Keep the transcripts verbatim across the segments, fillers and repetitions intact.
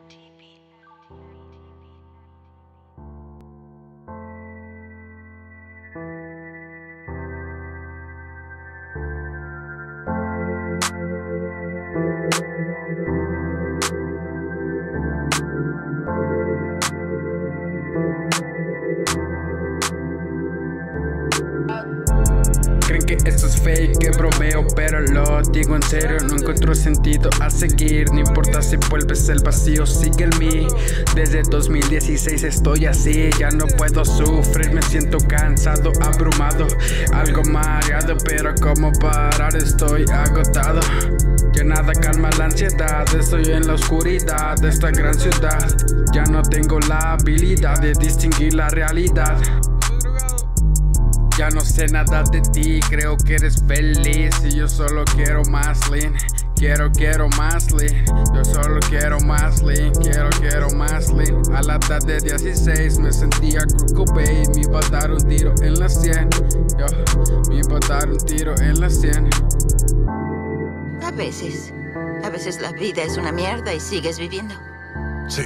Creen que esto es fake, que bromeo, pero lo digo en serio. No encuentro sentido a seguir, no importa si vuelves el vacío, sigue en mí. Desde dos mil dieciséis estoy así, ya no puedo sufrir, me siento cansado, abrumado, algo mareado, pero como parar, estoy agotado. Ya nada calma la ansiedad, estoy en la oscuridad de esta gran ciudad. Ya no tengo la habilidad de distinguir la realidad. Ya no sé nada de ti, creo que eres feliz y yo solo quiero más lean. Quiero, quiero más lean, yo solo quiero más lean. Quiero, quiero más lean. A la edad de dieciséis me sentía Kurt Cobain, me iba a dar un tiro en la sien. Yo, me iba a dar un tiro en la sien. A veces, a veces la vida es una mierda y sigues viviendo. Sí.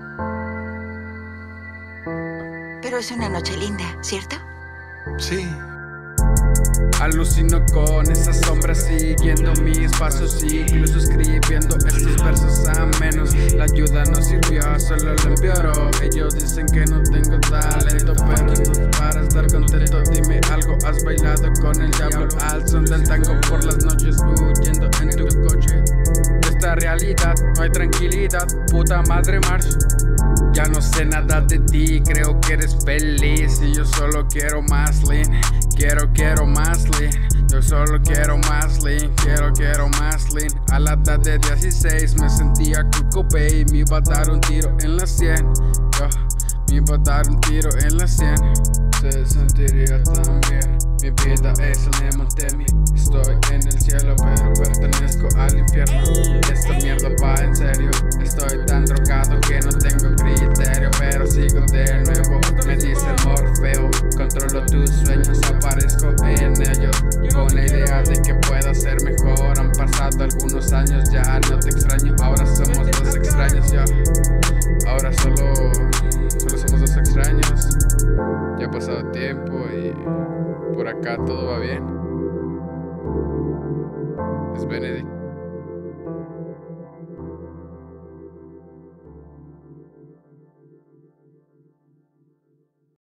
Pero es una noche linda, ¿cierto? Sí. Alucino con esas sombras siguiendo mis pasos, incluso escribiendo estos versos a menos. La ayuda no sirvió, solo lo empeoró. Ellos dicen que no tengo talento, pero para estar contento dime algo. ¿Has bailado con el diablo al son del tango por las noches huyendo en tu coche? De esta realidad no hay tranquilidad, puta madre march. Ya no sé nada de ti, creo que eres feliz y yo solo quiero más lean. Quiero, quiero más lean, yo solo quiero más lean. Quiero, quiero más lean. A la edad de dieciséis me sentía Kurt Cobain, me iba a dar un tiro en la sien. Yo, me iba a dar un tiro en la sien. Se sentiría tan bien, mi vida es el Nemotemi. Estoy en el cielo pero pertenezco al infierno. Esta mierda va en serio, estoy tan drogado que no tengo criterio. Pero sigo de nuevo, me dice Morfeo. Controlo tus sueños, aparezco en ellos con la idea de que pueda ser mejor. Han pasado algunos años, ya no te extraño. Ahora somos dos extraños, ya. Ahora solo, solo somos dos extraños. Ya ha pasado tiempo y por acá todo va bien. Es Benedict.